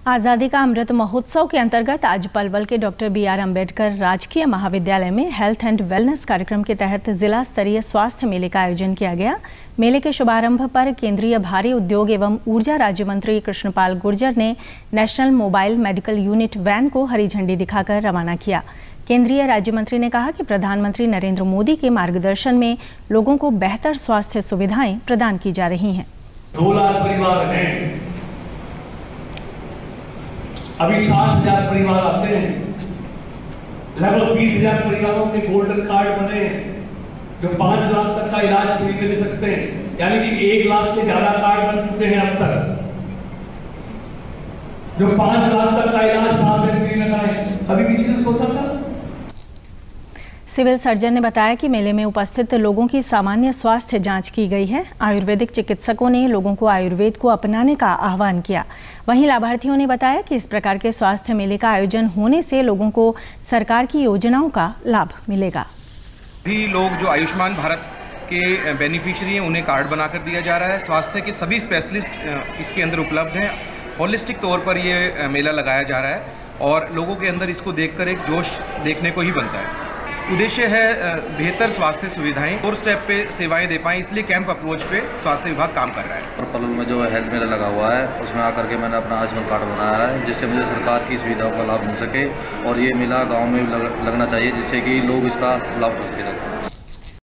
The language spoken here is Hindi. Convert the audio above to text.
आज़ादी का अमृत महोत्सव के अंतर्गत आज पलवल के डॉक्टर BR अम्बेडकर राजकीय महाविद्यालय में हेल्थ एंड वेलनेस कार्यक्रम के तहत जिला स्तरीय स्वास्थ्य मेले का आयोजन किया गया। मेले के शुभारंभ पर केंद्रीय भारी उद्योग एवं ऊर्जा राज्य मंत्री कृष्णपाल गुर्जर ने national mobile medical unit van को हरी झंडी दिखाकर रवाना किया। केंद्रीय राज्य मंत्री ने कहा कि प्रधानमंत्री नरेंद्र मोदी के मार्गदर्शन में लोगों को बेहतर स्वास्थ्य सुविधाएं प्रदान की जा रही हैं। 2 लाख परिवार हैं, अभी 60,000 परिवार आते हैं, लगभग 20,000 परिवारों के गोल्डन कार्ड बने हैं जो 5 लाख तक का इलाज फ्री में ले सकते हैं, यानी कि 1 लाख से ज्यादा कार्ड बन चुके हैं अब तक, जो 5 लाख तक का इलाज साल में फ्री में कराए। कभी किसी ने सोचा था? सिविल सर्जन ने बताया कि मेले में उपस्थित लोगों की सामान्य स्वास्थ्य जांच की गई है। आयुर्वेदिक चिकित्सकों ने लोगों को आयुर्वेद को अपनाने का आह्वान किया। वहीं लाभार्थियों ने बताया कि इस प्रकार के स्वास्थ्य मेले का आयोजन होने से लोगों को सरकार की योजनाओं का लाभ मिलेगा। भी लोग जो आयुष्मान भारत के बेनिफिशियरी हैं उन्हें कार्ड बनाकर दिया जा रहा है। स्वास्थ्य के सभी स्पेशलिस्ट इसके अंदर उपलब्ध हैं। होलिस्टिक तौर पर ये मेला लगाया जा रहा है और लोगों के अंदर इसको देखकर एक जोश देखने को ही बनता है। उद्देश्य है बेहतर स्वास्थ्य सुविधाएं और स्टेप पे सेवाएं दे पाएं, इसलिए कैंप अप्रोच पे स्वास्थ्य विभाग काम कर रहा है। और पलवल में जो हेल्थ मेला लगा हुआ है उसमें आकर के मैंने अपना आयुष्मान कार्ड बनाया है, जिससे मुझे सरकार की सुविधाओं का लाभ मिल सके और ये मेला गांव में लगना चाहिए जिससे कि लोग इसका लाभ उठा सकें।